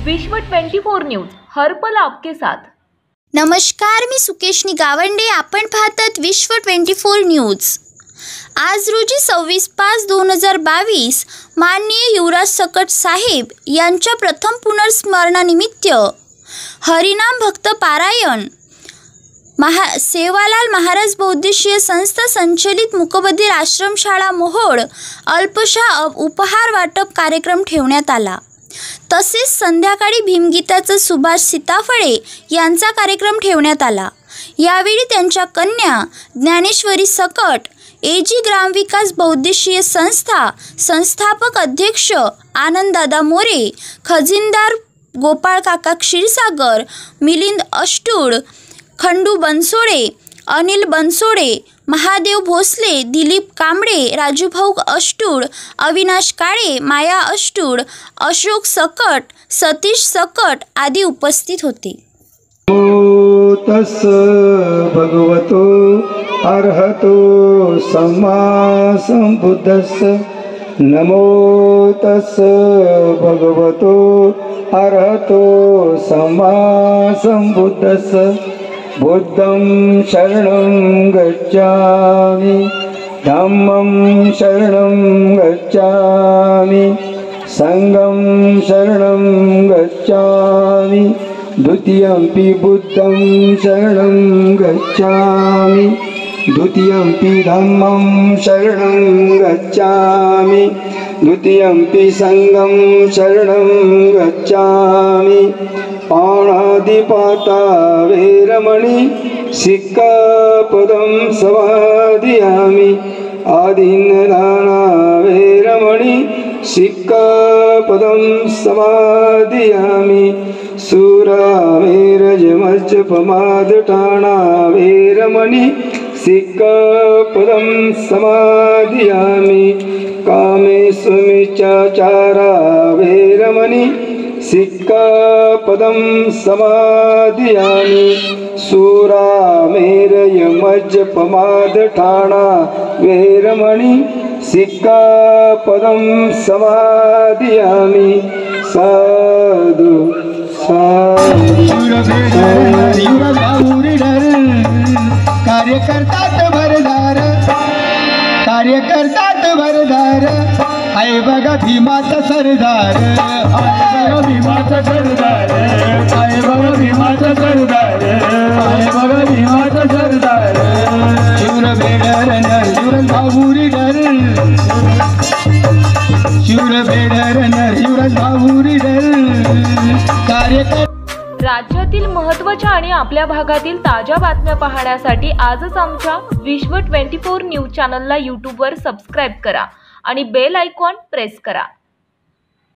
विश्व 24 न्यूज हर पल आपके साथ। नमस्कार, मी सुकेशनी गावंडे। आपण पाहतात विश्व 24 न्यूज। आज रोजी 26/5/2022 माननीय युवराज सकट साहेब यांच्या प्रथम पुनर्स्मरणानिमित्त हरिनाम भक्त पारायण सेवालाल महाराज बौद्धिशीय संस्था संचलित मुकबधीर आश्रमशाळा मोहोळ अल्पशा उपहार वाटप कार्यक्रम ठेवण्यात आला। तसेच संध्याकाळी भीमगीताचा सुभाष सीताफळे यांचा कार्यक्रम ठेवण्यात आला। यावेळी त्यांच्या कन्या ज्ञानेश्वरी सकट एजी ग्रामविकास बौद्धिशीय संस्था संस्थापक अध्यक्ष आनंददादा मोरे, खजिनदार गोपाळ काका क्षीरसागर, मिलिंद अष्टूड, खंडू बनसोडे, अनिल बनसोडे, महादेव भोसले, दिलीप कांबळे, राजूभाऊ अष्टूड, अविनाश काळे, माया अष्टूड, अशोक सकट, सतीश सकट आदी उपस्थित होते। नमो तस् भगवतो अर्हतो सम्मा संबुद्धस्स। नमो तस् भगवतो अर्हतो सम्मा संबुद्धस्स। बुद्धं शरणं गच्छामि, धम्मं शरणं गच्छामि, संघं शरणं गच्छामि, द्वितीयंपि बुद्धं शरणं गच्छामि, द्वितीयंपि धम्मं शरणं गच्छामि, द्वितीयंपि संघं शरणं गच्छामि। पाणादिपाता वेरमणि सिक्कापदं समादियामि। आदिन्नदाना वेरमणि सिक्कापदं समादियामि। सूरामेरजमज्जपमादटाना वेरमणि सिक्कापदं समादियामि। कामेष्वमिच्छाचारा वेरमणि सिक्कापदं समादियामि। सूरामेरजमज्जपमादटाना वेरमणि सिक्कापदं समादियामि। साधु कार्यकर्तात भरदार आहे बघा भीमाचा सरदार, आहे बघा भीमाचा सरदार, आहे बघा भीमाचा सरदार, आहे बघा भीमाचा सरदार। शिवर बेडर नर शिवर भाऊरी डर, शिवर बेडर नर शिवर भाऊरी डर। राज्यातील महत्त्वाच्या आणि आपल्या भागातील ताज्या बातम्या पाहण्यासाठी आजच आमच्या विश्व 24 न्यूज चॅनलला यूट्यूबवर सबस्क्राईब करा आणि बेल आयकॉन प्रेस करा।